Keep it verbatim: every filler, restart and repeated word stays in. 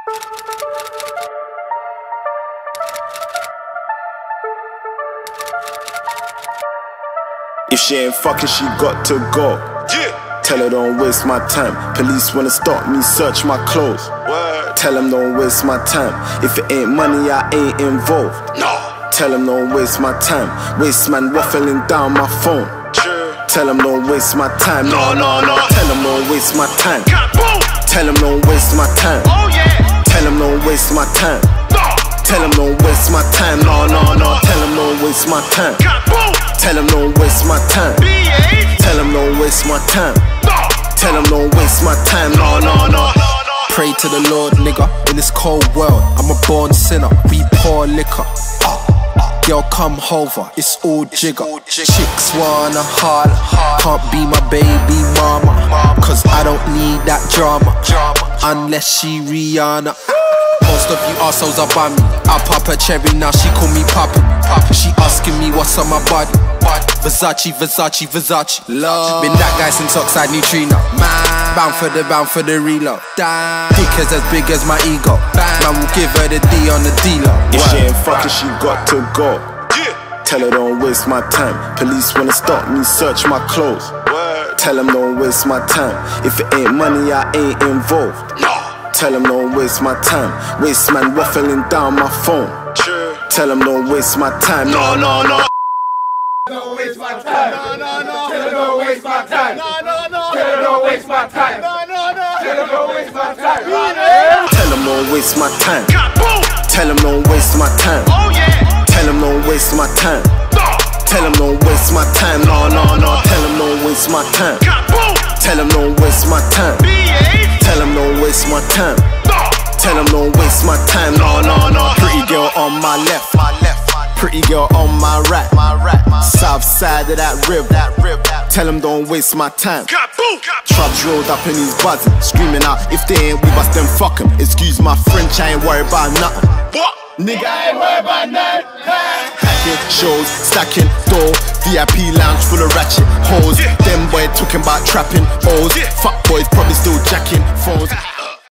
If she ain't fucking, she got to go. Yeah. Tell her don't waste my time. Police wanna stop me, search my clothes. Word. Tell them don't waste my time. If it ain't money, I ain't involved. No. Tell them don't waste my time. Waste man waffling down my phone. True. Tell them don't waste my time. No, no, no. Tell them don't waste my time. Tell them don't waste my time. Oh yeah. Tell them don't waste my time. No. Tell them don't waste my time. No, no, no. Tell them don't waste my time. Tell them don't waste my time. Tell them don't waste my time. Tell them don't waste my time. No, no, no. Pray to the Lord, nigga. In this cold world, I'm a born sinner. We pour liquor. Girl, come over, it's all jigger. Chicks wanna holler, can't be my baby mama, cause I don't need that drama, unless she Rihanna. Most of you arseholes are by me. I pop a cherry, now she call me Papa. She asking me what's on my body. Versace, Versace, Versace. Love. Been that guy since Oxide Neutrino. Bound for the, bound for the reload. Dick is as big as my ego. Man will give her the D on the D-Lo. If she ain't fucking, she got to go. Tell her don't waste my time. Police wanna stop me, search my clothes. Tell them don't waste my time. If it ain't money, I ain't involved. Tell them don't waste my time. Waste man waffling down my phone. Tell them don't waste my time. No, no, no. Don't waste my time. No, no, no. Tell them don't waste my time. No, no, no. Tell them don't waste my time. No, no, no. Tell them don't waste my time. Tell them don't waste my time. Tell them don't waste my time. Oh yeah. Tell them don't waste my time. Tell them don't waste my time. No, no, no. Tell them don't waste my time. Tell them don't waste my time. Tell them don't waste my time. Tell them don't waste my time. No, no, no. Pretty girl on my left. Pretty girl on my right. South side of that rib. Tell them don't waste my time. Trubs rolled up and he's buzzing, screaming out, if they ain't with us, then fuck him. Excuse my French, I ain't worried about nothing. What? Nigga, I ain't worried about nothing. Hacking, shows, stacking, door, V I P lounge full of ratchet hoes. Them boy talking about trapping hoes. Fuck boys probably still jacking phones.